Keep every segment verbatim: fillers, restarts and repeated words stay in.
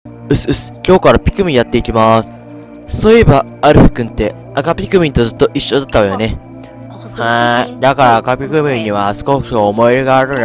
うすうす、今日からピクミンやっていきます。そういえば、アルフ君って赤ピクミンとずっと一緒だったわよね。はーい。だから赤ピクミンには少し思い入れがあるんです。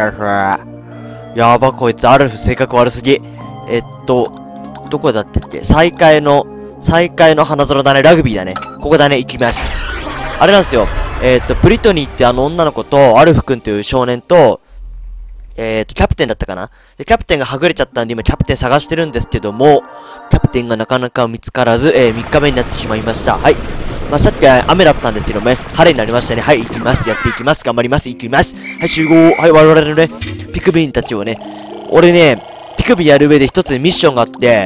やば、こいつアルフ性格悪すぎ。えっと、どこだったっけ？再開の、再開の花園だね。ラグビーだね。ここだね。行きます。あれなんですよ。えっと、ブリトニーってあの女の子と、アルフ君という少年と、えっと、キャプテンだったかなで、キャプテンがはぐれちゃったんで、今キャプテン探してるんですけども、キャプテンがなかなか見つからず、えー、みっかめになってしまいました。はい。まあ、さっきは雨だったんですけどもね、晴れになりましたね。はい、行きます。やっていきます。頑張ります。行きます。はい、集合。はい、我々のね、ピクミンたちをね、俺ね、ピクミンやる上で一つミッションがあって、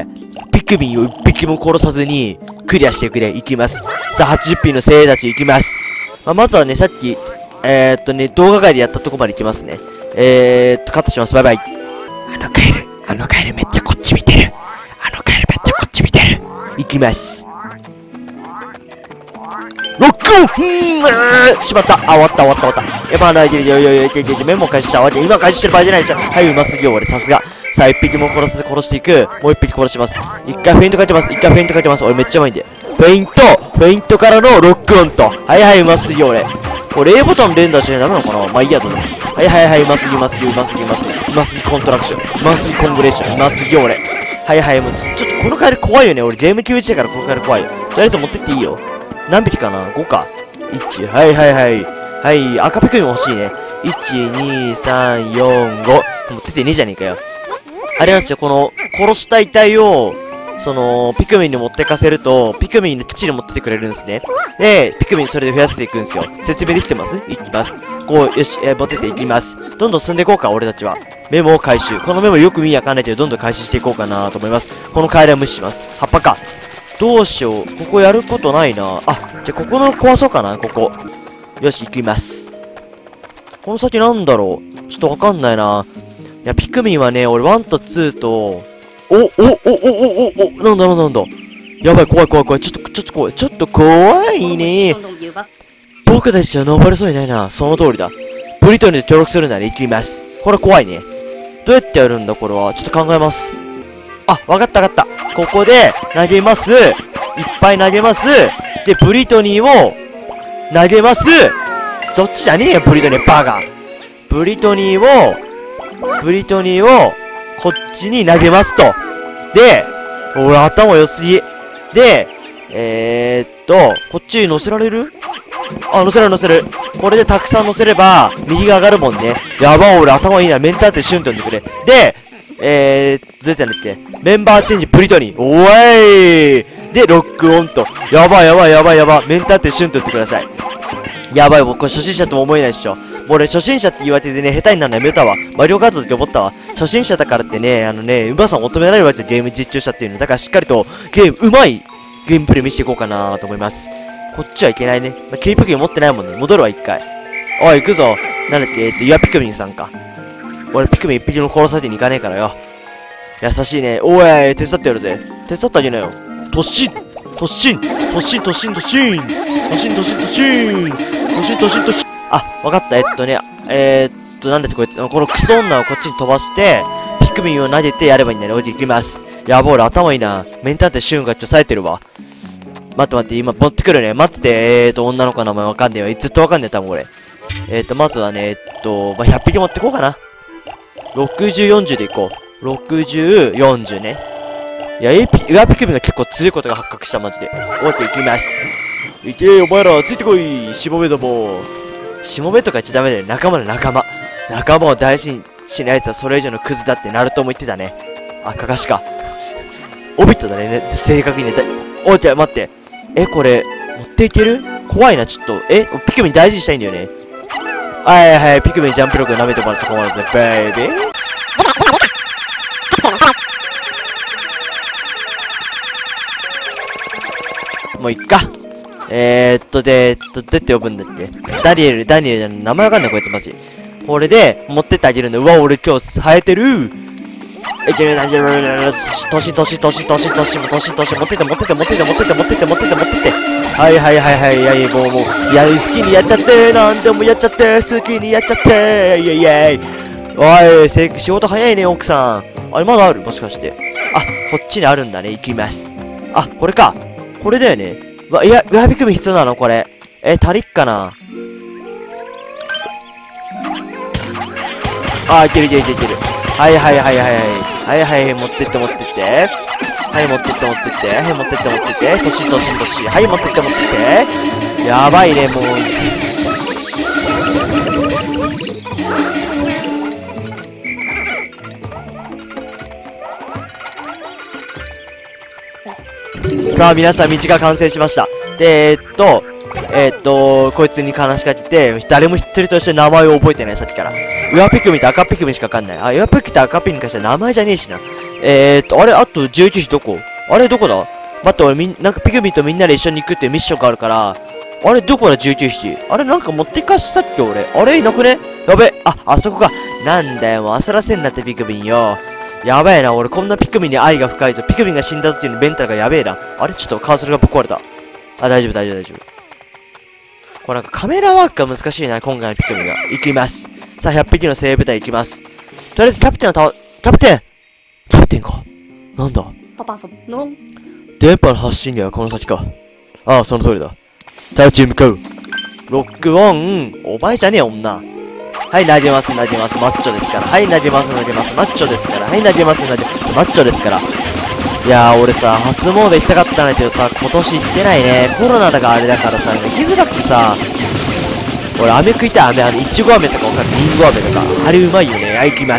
ピクミンを一匹も殺さずに、クリアしてくれ。行きます。さあ、はちじゅっぴんの精鋭たち行きます。まあ、まずはね、さっき、えー、っとね、動画外でやったとこまで行きますね。えーっと、カットします。バイバイ。あのカエル、あのカエルめっちゃこっち見てる。あのカエルめっちゃこっち見てる。行きます。ロックオンふーんあーしまった。あ、終わった終わった終わった。やばないでるよよよよよよメモ開始したわけ。今開始してる場合じゃないでしょ。はい、うますぎよ、俺。さすが。さあ、一匹も殺す、殺していく。もう一匹殺します。一回フェイントかけてます。一回フェイントかけてます。俺めっちゃうまいんで。フェイント、フェイントからのロックオンと。はいはい、うますぎよ、俺。これ A ボタン連打しないとダメなのかな。まあいいや、どうぞ。はいはいはい、うますぎうますぎうますぎうますぎうますぎコントラクション。うますぎコングレーション。うますぎ俺。はいはい、もうちょっとこのカエル怖いよね。俺ゲームきゅういちだからこのカエル怖いよ。とりあえず持ってっていいよ。何匹かな ?ご か。いち、はいはいはい。はい、赤ピクミン欲しいね。いち、に、さん、よん、ご。持ってってねえじゃねえかよ。あれなんですよ、この、殺した遺体を、その、ピクミンに持ってかせると、ピクミンにきっちり持ってってくれるんですね。で、ピクミンそれで増やしていくんですよ。説明できてます？いきます。こう、よし、えー、持ってっていきます。どんどん進んでいこうか、俺たちは。メモを回収。このメモよく見やかんないけど、どんどん回収していこうかなと思います。このカエルは無視します。葉っぱか。どうしよう。ここやることないな。あ、じゃあここの壊そうかな、ここ。よし、行きます。この先なんだろう。ちょっとわかんないな。いや、ピクミンはね、俺ワンとツーと、お、お、お、お、お、お、お、なんだなんだなんだ。やばい、怖い怖い怖い。ちょっと、ちょっと怖い。ちょっと怖いね。僕たちは登れそうにないな。その通りだ。ブリトニーで協力するなら行きます。これ怖いね。どうやってやるんだ、これは。ちょっと考えます。あ、わかったわかった。ここで投げます。いっぱい投げます。で、ブリトニーを投げます。そっちじゃねえよ、ブリトニー、バカ。ブリトニーを、ブリトニーを、こっちに投げますと。で、俺頭良すぎ。で、えー、っと、こっちに乗せられる？あ、乗せる乗せる。これでたくさん乗せれば、右が上がるもんね。やば、俺頭いいな。メンターってシュンと呼んでくれ。で、えー、どうやったんだっけ？メンバーチェンジ、ブリトニー。おーい！で、ロックオンと。やばいやばいやばいやばい。メンターってシュンと言ってください。やばい、僕これ初心者とも思えないっしょ。もう俺初心者って言われてね、下手になるのやめたわ。マリオカートって思ったわ。初心者だからってね、あのね、うまさを求められるわけでゲーム実況者っていうの。だからしっかりとゲーム、うまいゲームプレイ見せていこうかなと思います。こっちはいけないね。まあ、キーピクミン持ってないもんね。戻るわ、一回。おい、行くぞ。なんだっけ、えっと、イヤピクミンさんか。俺ピクミン一匹も殺されてに行かねえからよ。優しいね。おい、手伝ってやるぜ。手伝ってあげなよ。突進突進突進突進突進突進突進突進突進突進突進。あ、わかった。えっとね、えー、っと、なんだってこいつ、このクソ女をこっちに飛ばして、ピクミンを投げてやればいいんだね。おいで行きます。やばい、俺頭いいな。メンターってシュンがちょっと冴えてるわ。待って待って、今持ってくるね。待ってて、えーと、女の子の名前わかんねえわ。ずっとわかんねえ、多分俺。えーと、まずはね、えっと、まあ、ひゃっぴき持ってこうかな。ろくじゅう、よんじゅうでいこう。ろくじゅう、よんじゅうね。いや、エピ、ウアピクミンが結構強いことが発覚した、マジで。オーケー、行きます。いけー、お前ら、ついてこい。しもべども。しもべとか言っちゃダメだよ。仲間だ、仲間。仲間を大事にしないやつはそれ以上のクズだってナルトも言ってたね。あ、かかしか。オビットだね、正確にね。オーケー、待って。え、これ、持っていける？怖いな、ちょっと。え、ピクミン大事にしたいんだよね。はいはい、ピクミンジャンプ力舐めてもらって困るぜ、ベイビー。もういっか。えーっと、で、えっと、どうやって呼ぶんだっけ？ダニエル、ダニエルじゃん。名前わかんない、こいつマジ。これで、持ってってあげるんだ。うわ、俺今日生えてる。え、ちょ、なじゃ、としとしとしとしとしとしとし持ってって持ってって持ってって持ってって持ってって持ってって持ってって。はいはいはいはい、いやいや、もうもう、いや、好きにやっちゃって、なんでもやっちゃって、好きにやっちゃって、イェイイェイ。おい、仕事早いね、奥さん。あれ、まだある？もしかして。 あ、こっちにあるんだね。行きます。あ、これか。これだよね。わ、いや、ウヤピクミン必要なのこれ。え、足りっかな。あ、いけるいけるいけるいける。はいはいはいはいはい。はいはいはい、持ってって持ってって。はい、持ってって持ってって。はい、持ってって持ってって。としとしとし。はい、持ってって持ってって。やばいね、もう。さあ、皆さん、道が完成しました。で、えー、っと、えー、っと、こいつに話しかけて、誰も一人として名前を覚えてない、さっきから。ウヤピクミンと赤ピクミンしかわかんない。あ、ウヤピクミンと赤ピクミンからしたら名前じゃねえしな。えー、っと、あれ、あとじゅういちひどこあれ、どこだ待って、俺みん、なんかピクミンとみんなで一緒に行くっていうミッションがあるから、あれ、どこだじゅういちひきあれ、なんか持ってかしたっけ俺。あれ、いなくねやべ。あ、あそこか。なんだよ、もう焦らせんなってピクミンよ。やべえな、俺こんなピクミンに愛が深いと、ピクミンが死んだ時のメンタルがやべえな。あれちょっとカーソルがぶっ壊れた。あ、大丈夫、大丈夫、大丈夫。これなんかカメラワークが難しいな、今回のピクミンが。行きます。さあ、ひゃっぴきの精鋭部隊行きます。とりあえずキャプテンを倒、キャプテンキャプテンか。なんだ電波の発信源はこの先か。ああ、その通りだ。直ちに向かう。ロックオン。お前じゃねえ女。はい、投げます、投げます。マッチョですから。はい、投げます、投げます。マッチョですから。はい、投げます、投げます。マッチョですから。いやー、俺さ、初詣行きたかったんだけどさ、今年行ってないね。コロナだからあれだからさ、行きづらくてさ、俺、飴食いたい、飴、あの、いちご飴とかわかんない。リンゴ飴とか。あれうまいよね。はい、行きます。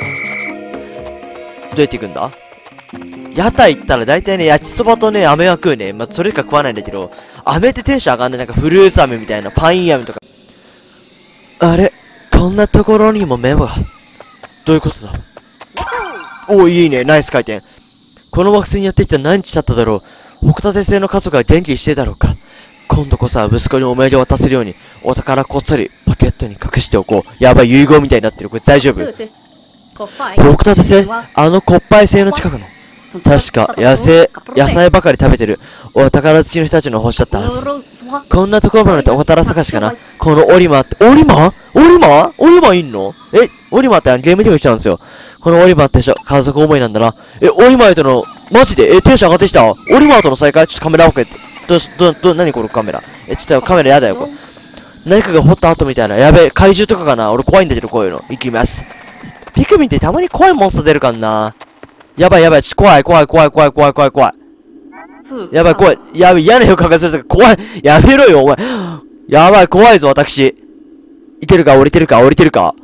どうやって行くんだ屋台行ったら大体ね、焼きそばとね、飴は食うね。まあ、それしか食わないんだけど、飴ってテンション上がんない。なんかフルーツ飴みたいな、パイン飴とか。あれこんなところにもメモが。どういうことだおー、いいね。ナイス回転。この惑星にやってきた何日経っただろう。奥田先生の家族が元気にしてたろうか。今度こそは息子にお土産を渡せるように、お宝こっそりポケットに隠しておこう。やばい、遺言みたいになってる。これ大丈夫奥田先生、あのコッパイ星の近くの。確か、野生、野菜ばかり食べてる。お宝好きの人たちの星だったはず。こんなところまでお宝探しかな。このオリマって、オリマオリマオリマいんのえ、オリマってゲームでも来たんですよ。このオリマって人、家族思いなんだな。え、オリマーとの、マジでえ、テンション上がってきたオリマーとの再会ちょっとカメラオケって。どうし、ど、ど、なにこのカメラえ、ちょっとカメラやだよ、これ。何かが掘った後みたいな。やべえ、怪獣とかかな俺怖いんだけど、こういうの。行きます。ピクミンってたまに怖いモンスター出るかんな。やばいやばい、ちょ、怖い怖い怖い怖い怖い怖い怖い。やばい怖い。やばい、嫌な予感がするから怖い。やめろよ、お前。やばい、怖いぞ、私。いけるか降りてるか降りてるか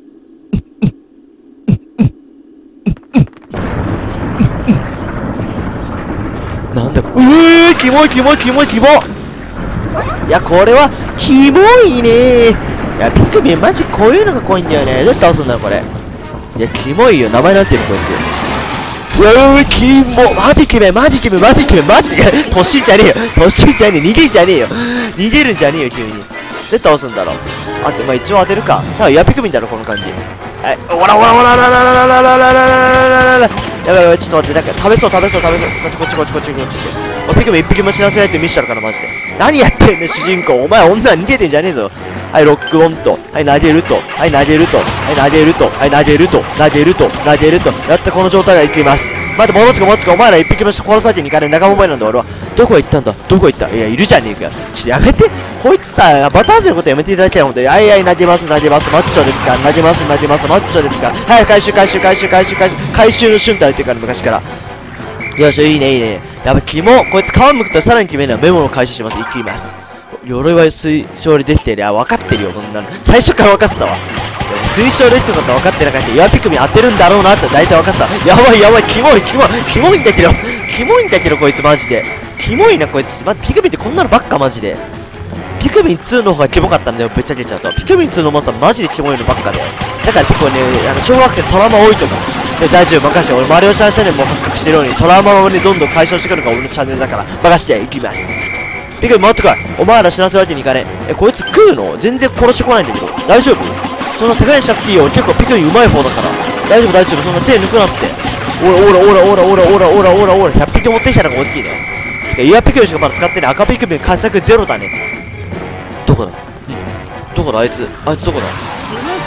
なんだ、うー、キモいキモいキモいキモいや、これは、キモいねー。いや、ピクミンマジこういうのが怖いんだよね。どうやって倒すんだよ、これ。いや、キモいよ。名前なんていうの、こいつ。うわー、キモ。マジキメ、マジキメ、マジキメ、マジで。年じゃねえよ。年じゃねえ。逃げんじゃねえよ。逃げるんじゃねえよ、急に。どうやって倒すんだろう。あ、まあ、一応当てるか。多分、ヤピクミンだろ、この感じ。はい。おらおらおらおらおらおらおらおらおらおらおら。やばいやばい、ちょっと待って、なんか食べそう食べそう食べそう。こっちこっちこっちこっちこっち。おピクミン一匹も死なせないって見せたのかな、マジで。何やってんね、主人公。お前女逃げてんじゃねえぞ。はい、ロックオンと。はい、投げると。はい、投げると。はい、投げると。はい、投げると。投げると。投げると。やったこの状態でいきます。待って、戻ってこ、戻ってこ。お前ら一匹も殺されてに行かれ仲間覚えなんだ、俺は。どこ行ったんだどこ行ったいや、いるじゃねえかよ。ちょっとやめて。こいつさ、バターズのことやめていただきたい。ほんとに。はいはい、投げます、投げます。マッチョですか投げます、投げます。マッチョですかはい、回収、回収、回収、回収、回収。回収の瞬間言ってるから、昔から。よし、いいね、いいね。やばい、キモ。こいつ皮むくとさらに決めるのはメモを回収します。いきます。鎧は推奨でできてる。いや、分かってるよ、こんなの。最初から分かってたわ。推奨できてること分かってなかった。ヤピクミン当てるんだろうなって大体分かった。やばいやばい、キモい、キモい、キモいんだけど。キモいんだけど、こいつマジで。キモいな、こいつ。ま、ピクミンってこんなのばっか、マジで。ピクミンツーの方がキモかったんだよ、ぶっちゃけちゃうと。ピクミンツーのモンスターマジでキモいのばっかで。だから結構ね、あの、小学生トラウマ多いとか。で、大丈夫、任して。俺、マリオシャンシャンネルも発覚してるように、トラウマをね、どんどん解消してくるのが俺のチャンネルだから、任していきます。ピクミン回ってこい。お前ら死なせるわけにいかねえ。え、こいつ食うの全然殺してこないんだけど。大丈夫そんな手加減しなくていいよ。結構ピクミンうまい方だから。大丈夫、大丈夫。そんな手抜くなって。おらおらおらおらおらおらおらおらおら。ひゃっぴき持ってきたのが大きいね。てか、イヤピクミンしかまだ使ってない。赤ピクミン活躍ゼロだね。どこだどこだあいつ。あいつどこだ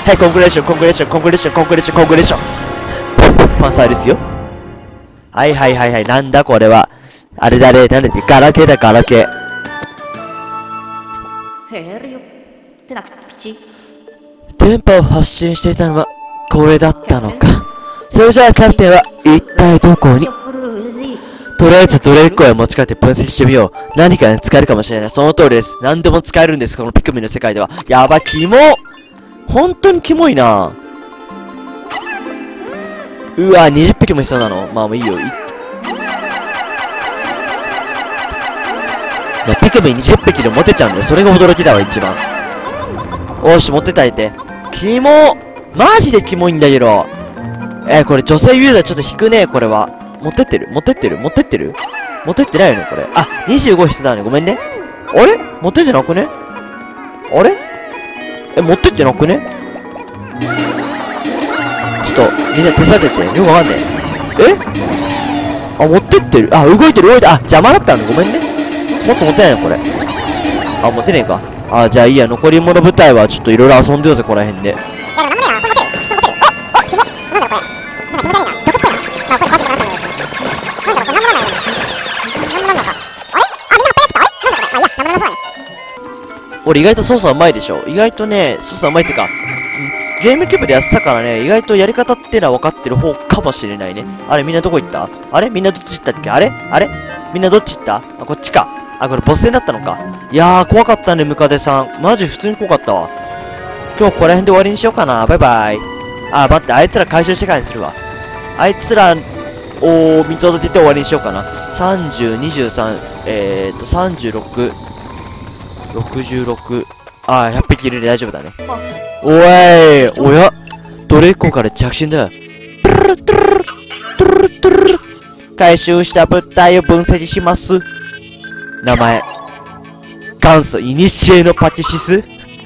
はい、コングレーション、コングレーション、コングレーション、コングレーション、コングレーション。ファンサーですよ。はいはいはいはい、なんだこれは。あれだね、なんだって、ガラケーだ、ガラケー。電波を発信していたのは、これだったのか。それじゃあ、キャプテンは、一体どこに？とりあえずドレーコイを持ち帰って分析してみよう。何かに使えるかもしれない。その通りです。何でも使えるんです、このピクミンの世界では。やば、キモ！本当にキモいな。うわ、にじゅっぴきも必要なの？まあもういいよ。いいや、ピクミンにじゅっぴきで持てちゃうんだよ。それが驚きだわ、一番。おし、持ってたいて。キモ！マジでキモいんだけど。えー、これ女性ユーザーちょっと引くね、これは。持ってってる持ってってる持ってってる持ってってないのこれ。あ、にじゅうご必要だね。ごめんね。あれ持ってってなくね？あれえ、持ってってなくね？ちょっと、みんな手伝ってて。よくわかんねえ。えあ、持ってってる。あ、動いてる動いてる。あ、邪魔だったのごめんね。もっと持ってないのこれ。あ、持ってねえか。あ、じゃあいいや。残り物部隊はちょっといろいろ遊んでよぜ、この辺で。俺意外と操作うまいでしょ。意外とね、操作うまいってか、ゲームキューブでやってたからね、意外とやり方ってのは分かってる方かもしれないね。あれみんなどこ行った？あれみんなどっち行ったっけ？あれあれみんなどっち行った？あ、こっちか。あ、これボス戦だったのか。いやー、怖かったね、ムカデさん。マジ普通に怖かったわ。今日ここら辺で終わりにしようかな。バイバイ。あ、待って、あいつら回収してからにするわ。あいつらを見届けて終わりにしようかな。さんじゅう、にじゅうさん、えーっと、さんじゅうろく、ろくじゅうろく、あー、ひゃっぴきいるんで大丈夫だね。おい、おや、ドレイコから着信だ。回収した物体を分析します。名前、元祖イニシエのパティシス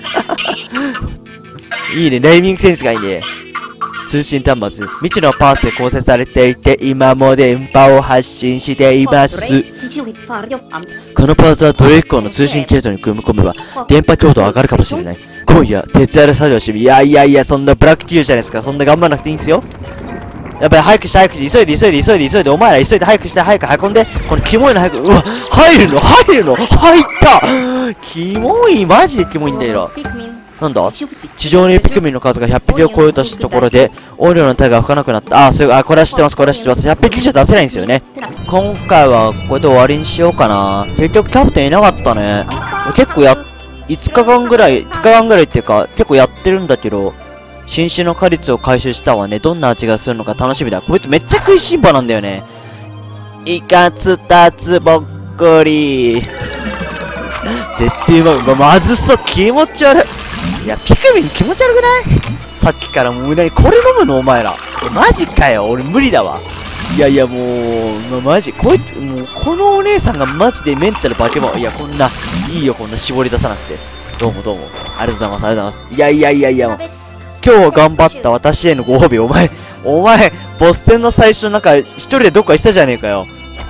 いいね、ネーミングセンスがいいね。通信端末、未知のパーツで構成されていて、今も電波を発信しています。このパーツはドレイコの通信系統に組み込めば、電波強度上がるかもしれない。今夜、徹夜で作業してみ、いやいやいや、そんなブラック企業じゃないですか。そんな頑張らなくていいんですよ。 やっぱり早くして早くして、急いで急いで急いで急いで、お前ら急いで早くして早く運んで、このキモいの早く、うわ、入るの入るの入ったキモいマジでキモいんだけど。なんだ地上にいるピクミンの数がひゃっぴきを超えたところで、音量の帯が吹かなくなった。あ、そういう、あ、これは知ってます、これは知ってます。ひゃっぴきじゃ出せないんですよね。今回はこれで終わりにしようかな。結局キャプテンいなかったね。結構や、いつかかんぐらい、いつかかんぐらいっていうか、結構やってるんだけど、新種の果実を回収したわね。どんな味がするのか楽しみだ。こいつめっちゃ食いしん坊なんだよね。イカツタツぼっこり。絶対うまい。ま、まずそう。気持ち悪い。いや、ピクミン気持ち悪くないさっきからもう無駄にこれ飲むのお前ら。マジかよ。俺無理だわ。いやいやもう、ま、マジ。こいつ、もう、このお姉さんがマジでメンタル化け物。いや、こんな、いいよ、こんな絞り出さなくて。どうもどうも。ありがとうございます、ありがとうございます。いやいやいやいや、もう今日頑張った私へのご褒美。お前、お前、ボス戦の最初なんか、一人でどっか行ったじゃねえかよ。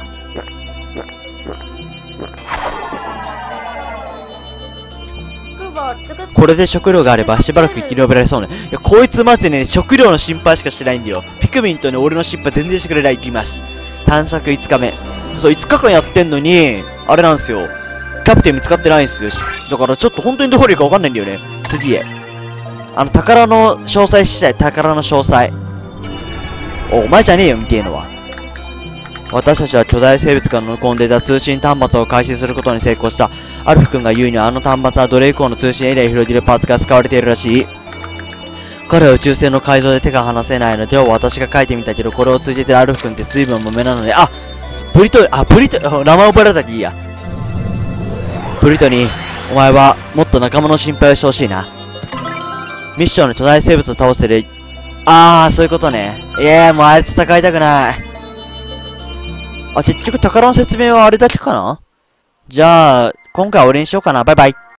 これで食料があればしばらく生き延びられそうね。いや、こいつマジでね、食料の心配しかしてないんだよ。ピクミンとね、俺の心配全然してくれない。行きます。探索いつかめ。そう、いつかかんやってんのに、あれなんですよ。キャプテン見つかってないんですよ。だからちょっと本当にどこにいるかわかんないんだよね。次へ。あの、宝の詳細聞きたい。宝の詳細。お、お前じゃねえよ、みてえのは。私たちは巨大生物から乗り込んでいた通信端末を開始することに成功した。アルフ君が言うにはあの端末はどれ以降の通信エリアを広げるパーツが使われているらしい。彼は宇宙船の改造で手が離せないので、私が書いてみたけど、これを通じてアルフ君って水分もめなので、あブリト、あ、ブリト、名前覚えられたらいいや。ブリトニー、お前はもっと仲間の心配をしてほしいな。ミッションで巨大生物を倒してる。あー、そういうことね。いやもうあいつ戦いたくない。あ、結局宝の説明はあれだけかな。じゃあ、今回は俺にしようかな。バイバイ。